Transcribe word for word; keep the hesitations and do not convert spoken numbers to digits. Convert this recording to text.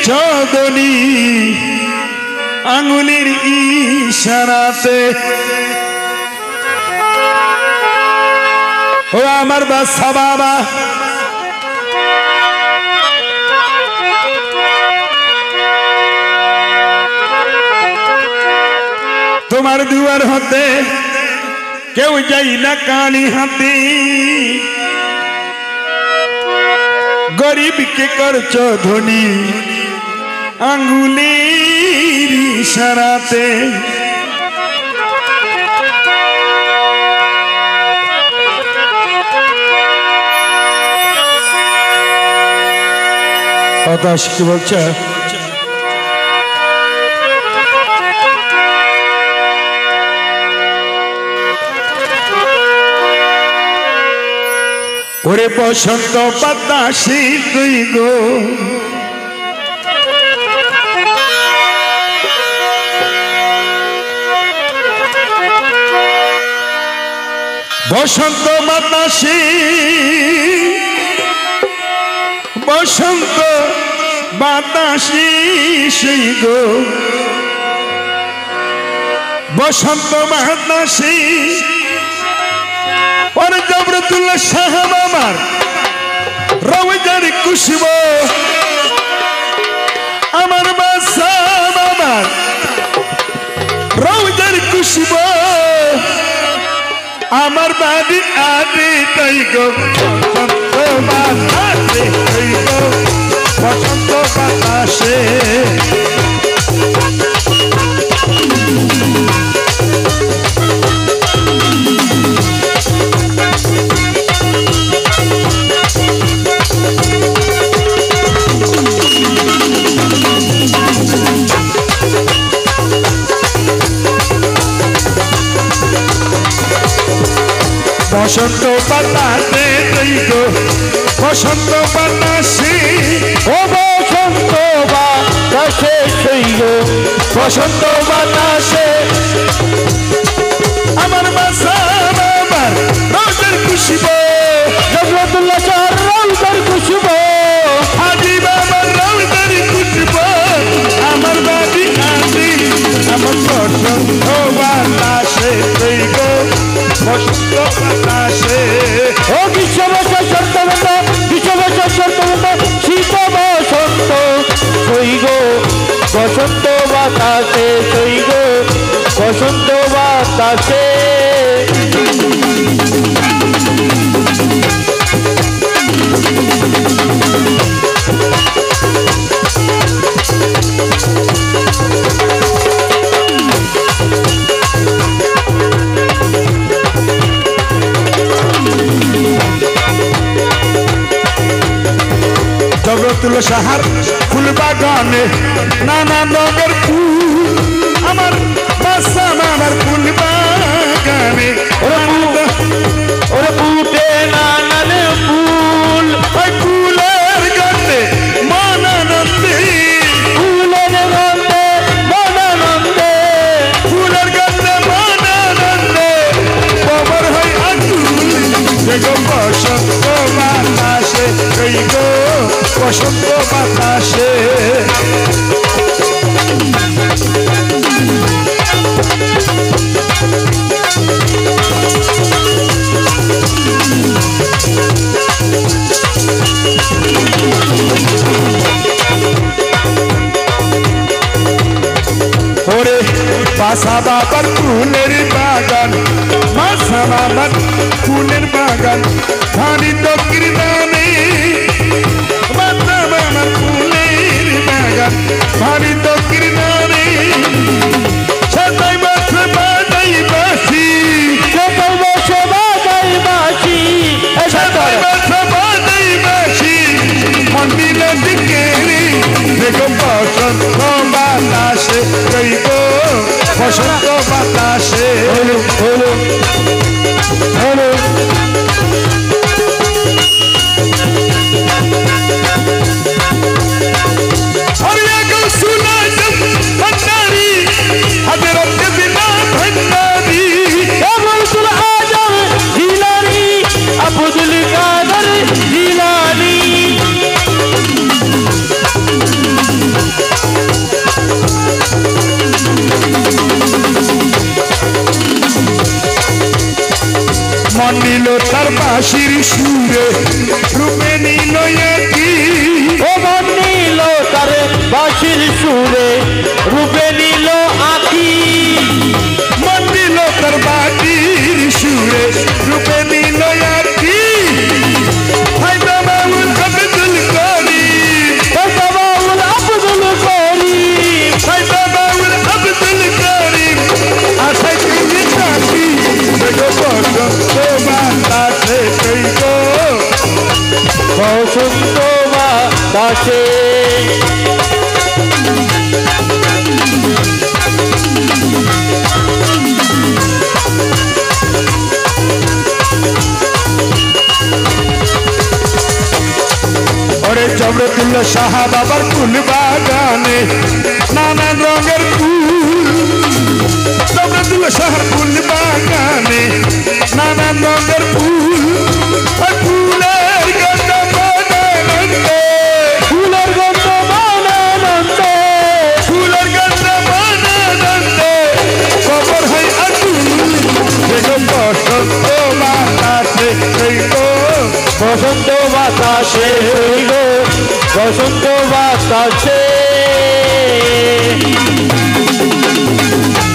চোদনী আঙ্গুলের ইশারাতে ও আমার বাচ্চা বাবা তোমার দুয়ার হতে কেউ যাই না কালি হাতি গরিবকে করছো ধনী আঙ্গুলের ইশারাতে হতাশ কি বলছে ওরে বসন্ত বাতাসে তুই গো বসন্ত বাতাসে বসন্ত বাতাসে সেই গো বসন্ত বাতাসে और जबरदुल्ला साहब আমার রওজার খুশব আমার বাসা আমার রওজার খুশব আমার বাড়ি আদি তাই গো বসন্ত বাতাসে তাই গো বসন্ত বাতাসে বসন্ত বাতাসে তুই গো বসন্ত বাতাসে ও বসন্ত বাতাসে তুই গো বসন্ত বাতাসে আমার বাসা আমার রওজার খুশব জবরদুল্লাহ শাহর রওজার খুশব হাজি বাবার রওজার খুশব আমার বাড়ি আদি আমার বসন্ত বাতাসে তুই গো বসন্ত বাতাসে ও বিশ্ব বসন্ত বিশ্ব বসন্ত শীত বসন্ত তুই গো বসন্ত বাতাসে তুই গো বসন্ত বাতাসে জবরদুল্লাহ শাহর ফুল বাগানে নানা রঙের ফুল আমার বাসা আমার ফুল বাগানে ওরে ফুটে নানান ফুল ওই ফুলের গন্ধে মনানন্দে ফুলের গন্ধে মনানন্দে ফুলের গন্ধে মনানন্দে খবর হয় আকুল দেখো বসন্ত বাতাসে এই গো বসন্ত বাতাসে ওরে বাসা বাবার ফুলের বাগান বাসা বাবার ফুলের বাগান ধানি দক্ষিণ নামে বাসা বাবার ফুলের বাগান ধানি দক্ষিণ নামে সাতাই বছর বাজাই বাসি সাতাই বছর বাজাই বাসি সাতাই বছর বাজাই বাসি মন্দিরের দিকে দেখো বসন্ত বাতাসে কই গো বসন্ত বাতাসে হলো হলো হলো সুরে রূপে নীল কি ও মন নীল তারে বাঁশির সুরে রূপে নীল আঁকি মন নীল তার বাঁশির সুরে রূপে নীল আঁকি ফায়দা বাউল আব্দুল করিম ফায়দা বাউল আব্দুল করিম ফায়দা বাউল আব্দুল করিম আশাই তুমি থাকি দেখো বসন্ত বাতাসে কইগো বসন্ত বাতাসে ওরে জবরতুল্লাহ শাহ বাবার ফুল বাগানে নানান রঙের ফুল জবরতুল্লাহ শাহ ফুল বাগানে নানান রঙের ফুল ফুলের গন্ধ মানানন্দে ফুলের গন্ধ মানানন্দে ফুলের গন্ধ মানানন্দে খবর হয় আতুল দেখো বসন্ত বাতাসে কইগো বসন্ত বাতাসে হইল বসন্ত বাতাসে